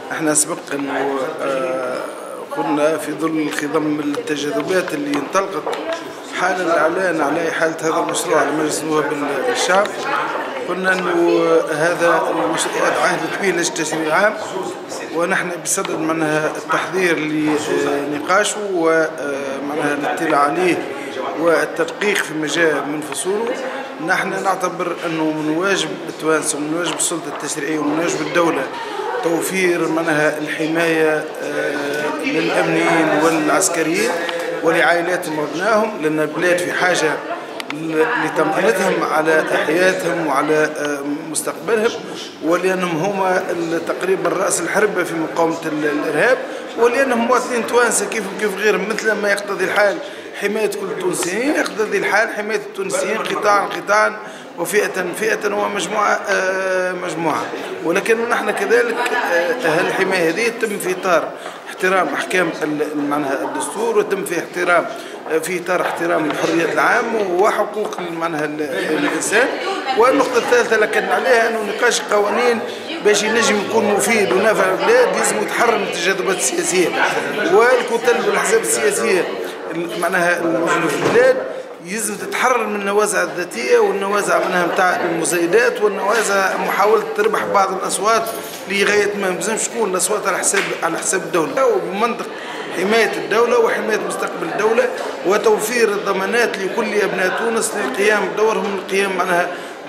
احنا سبق انه قلنا في ظل خضم التجاذبات اللي انطلقت حال الاعلان على حاله هذا المشروع على مجلس نواب الشعب، قلنا انه هذا المشروع عهد كبير للتشريع العام، ونحن بصدد منها التحضير لنقاشه ومنها الاطلاع عليه والتدقيق في مجال من فصوله. نحن نعتبر انه من واجب التوانسه ومن واجب السلطه التشريعيه ومن واجب الدوله توفير منها الحمايه للامنيين والعسكريين ولعائلاتهم وابنائهم، لان البلاد في حاجه لتمكينتهم على حياتهم وعلى مستقبلهم، ولانهم هما تقريبا راس الحربه في مقاومه الارهاب، ولانهم مواطنين توانسه كيفهم كيف غيرهم، مثل ما يقتضي الحال حمايه كل التونسيين، يقتضي الحال حمايه التونسيين قطاعا وفئه ومجموعه مجموعه. ولكن نحن كذلك الحمايه هذه تتم في اطار احترام احكام معناها الدستور، وتم في اطار احترام الحريات العامه وحقوق معناها الانسان. والنقطه الثالثه اللي كنا عليها انه نقاش القوانين باش ينجم يكون مفيد ونافع للبلاد لازم يتحرر من التجاذبات السياسيه، والكتل والاحزاب السياسيه معناها الموجوده في البلاد يلزم تتحرر من النوازع الذاتيه والنوازع منها نتاع المزايدات والنوازع محاوله ربح بعض الاصوات لغايه ما يلزمش تكون الاصوات على حساب الدوله، وبمنطق حمايه الدوله وحمايه مستقبل الدوله وتوفير الضمانات لكل ابناء تونس للقيام بدورهم، القيام معناها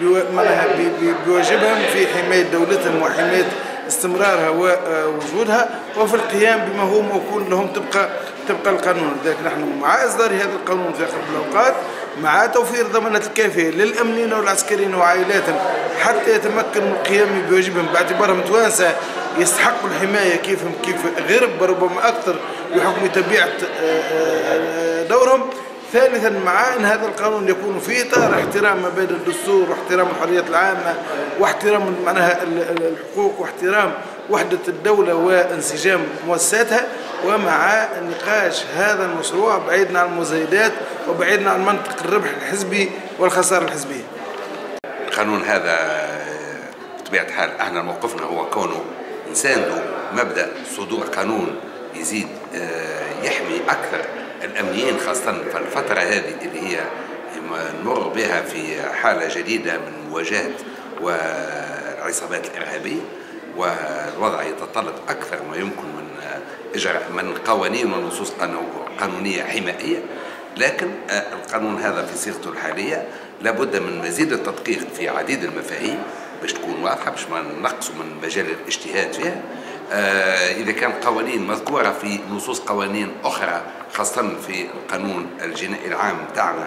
بواجبهم في حمايه دولتهم وحمايه استمرارها ووجودها، وفي القيام بما هو موكول لهم تبقى القانون. لذلك نحن مع اصدار هذا القانون في اقرب الاوقات، مع توفير الضمانات الكافيه للامنيين والعسكريين وعائلاتهم حتى يتمكنوا من القيام بواجبهم باعتبارهم توانسه يستحقوا الحمايه كيف غير ربما اكثر بحكم طبيعه دورهم. ثالثا، مع ان هذا القانون يكون في اطار احترام مبادئ الدستور واحترام الحريات العامه واحترام معناها الحقوق واحترام وحده الدوله وانسجام مؤسساتها، ومع نقاش هذا المشروع بعيدنا عن المزايدات وبعيدنا عن منطق الربح الحزبي والخساره الحزبيه. القانون هذا بطبيعه الحال احنا موقفنا هو كونه نساندوا مبدا صدور قانون يزيد يحمي اكثر الامنيين، خاصه في الفتره هذه اللي هي نمر بها في حاله جديده من مواجهه والعصابات الارهابيه، والوضع يتطلب اكثر ما يمكن من اجراء من قوانين ونصوص قانونيه حمائيه. لكن القانون هذا في صيغته الحاليه لابد من مزيد التدقيق في عديد المفاهيم باش تكون واضحه، باش ما نقصوا من مجال الاجتهاد فيها. إذا كان قوانين مذكورة في نصوص قوانين أخرى خاصة في القانون الجنائي العام تاعنا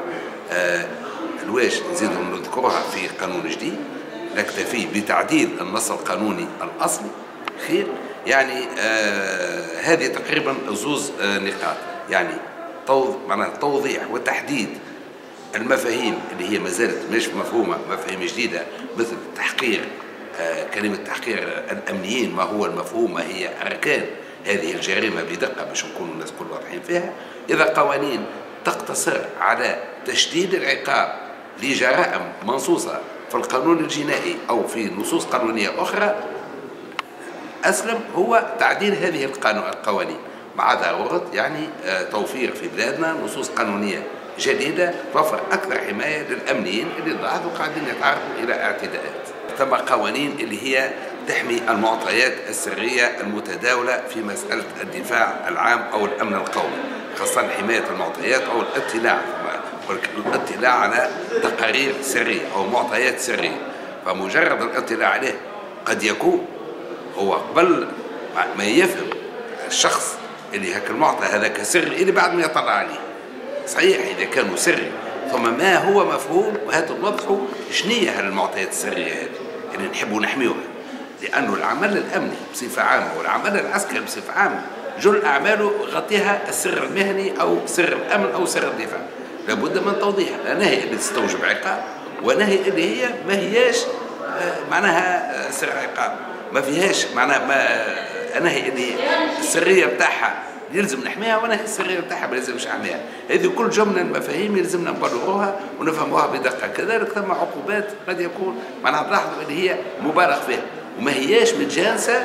الواش نزيدهم نذكرها في قانون جديد، نكتفي بتعديل النص القانوني الأصلي خير. يعني هذه تقريبا زوز نقاط، يعني توضيح وتحديد المفاهيم اللي هي ما زالت مش مفهومة، مفاهيم جديدة مثل تحقير كلمة تحقير الأمنيين، ما هو المفهوم، ما هي أركان هذه الجريمة بدقة باش نكون الناس كل واضحين فيها. إذا قوانين تقتصر على تشديد العقاب لجرائم منصوصة في القانون الجنائي أو في نصوص قانونية أخرى، أسلم هو تعديل هذه القوانين مع ضرورة يعني توفير في بلادنا نصوص قانونية جديدة توفر أكثر حماية للأمنيين اللي ضاعوا وقاعدين يتعرضوا إلى اعتداءات. ثم قوانين اللي هي تحمي المعطيات السرية المتداولة في مسألة الدفاع العام أو الأمن القومي، خاصة حماية المعطيات أو الاطلاع على تقارير سرية أو معطيات سرية. فمجرد الاطلاع عليه قد يكون هو قبل ما يفهم الشخص اللي هك المعطى هذاك سري اللي بعد ما يطلع عليه. صحيح إذا كانوا سري ثم ما هو مفهوم وهذا نوضحوا شنية هالمعطيات السرية هذه اللي نحبوا نحميوها، لأنه العمل الأمني بصفة عامة والعمل العسكري بصفة عامة جل أعماله غطيها السر المهني أو سر الأمن أو سر الدفاع. لابد من توضيحها، لا نهي اللي تستوجب عقاب ونهي اللي هي ما هياش معناها سر عقاب، ما فيهاش معناها نهي اللي السرية بتاعها يلزم نحميها ونهي السرية بتاعها ما يلزمش نحميها. هذه كل جملة المفاهيم يلزمنا نبلغوها ونفهموها بدقة. كذلك ثم عقوبات قد يكون معناها تلاحظوا اللي هي مبالغ فيها وما هياش متجانسة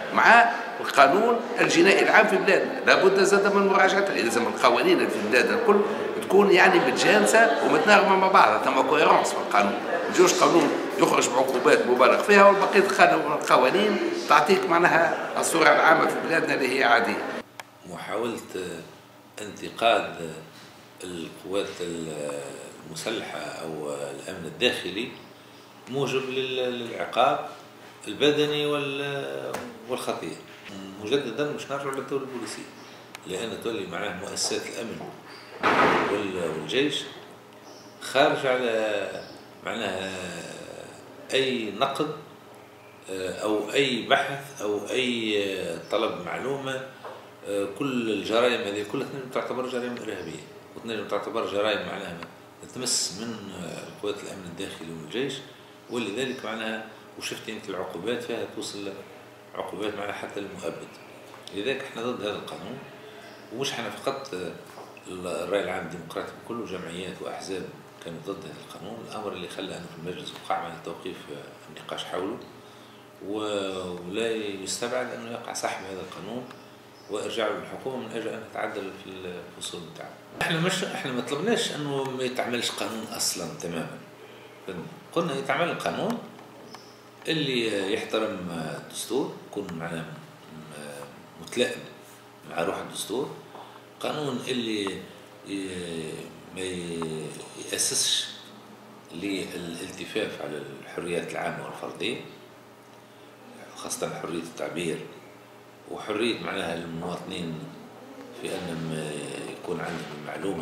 مع القانون الجنائي العام في بلادنا. لابد زاد من مراجعته، لازم القوانين في البلاد الكل تكون يعني متجانسه ومتناغمه مع بعضها، ثم كويرونس في القانون. ما يجوش قانون يخرج بعقوبات مبالغ فيها والبقيه القوانين تعطيك معناها الصوره العامه في بلادنا اللي هي عاديه. محاولة انتقاد القوات المسلحة أو الأمن الداخلي موجب للعقاب البدني والخطير. مجددا مش نرجع للدولة البوليسية، لأن تولي معناها مؤسسات الأمن والجيش خارج على معناها أي نقد أو أي بحث أو أي طلب معلومة. كل الجرائم هذه كلها تعتبر جرائم إرهابية، وتنجم تعتبر جرائم معناها تمس من قوات الأمن الداخلي والجيش، ولذلك معناها وشفت أنت العقوبات فيها توصل عقوبات معناها حتى المؤبد. لذلك احنا ضد هذا القانون، ومش احنا فقط، الرأي العام الديمقراطي كله جمعيات وأحزاب كانوا ضد هذا القانون، الأمر اللي خلى أنه في المجلس وقع من توقيف النقاش حوله، ولا يستبعد أنه يقع سحب هذا القانون وارجعوا للحكومه من اجل ان تتعدل في الفصول بتاعها. احنا ما طلبناش انه ما يتعملش قانون اصلا تماما، قلنا يتعمل القانون اللي يحترم الدستور، يكون معناه متلائم مع روح الدستور، قانون اللي ما يأسسش للالتفاف على الحريات العامة والفردية، خاصة حرية التعبير وحرية معناها المواطنين في أنهم يكون عندهم المعلومة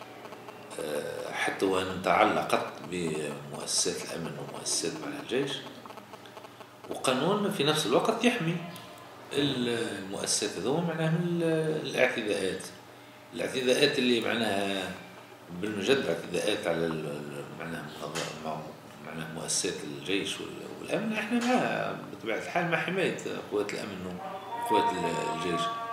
حتى وإن تعلقت بمؤسسات الأمن ومؤسسات معناها الجيش، وقانون في نفس الوقت يحمي المؤسسات هذول معناها من الاعتداءات اللي معناها بالمجد اعتداءات على معناها مؤسسات الجيش والأمن. احنا بطبيعة الحال مع حماية قوات الأمن وقوات الجيش.